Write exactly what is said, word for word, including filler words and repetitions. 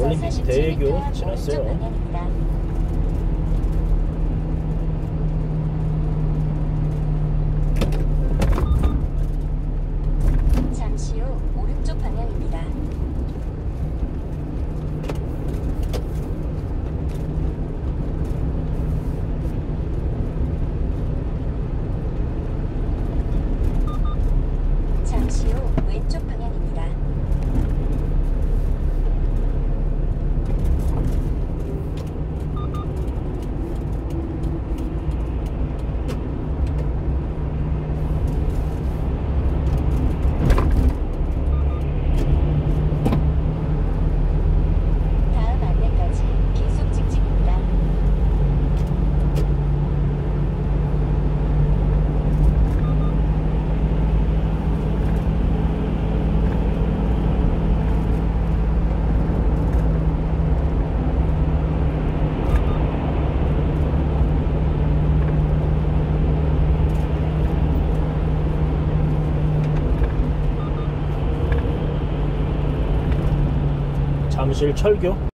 올림픽 대외교 지났어요. 잠시 후 오른쪽 방향입니다. 잠시 후 왼쪽 방향입니다. 다음 안내까지 계속 직진입니다. 잠실 철교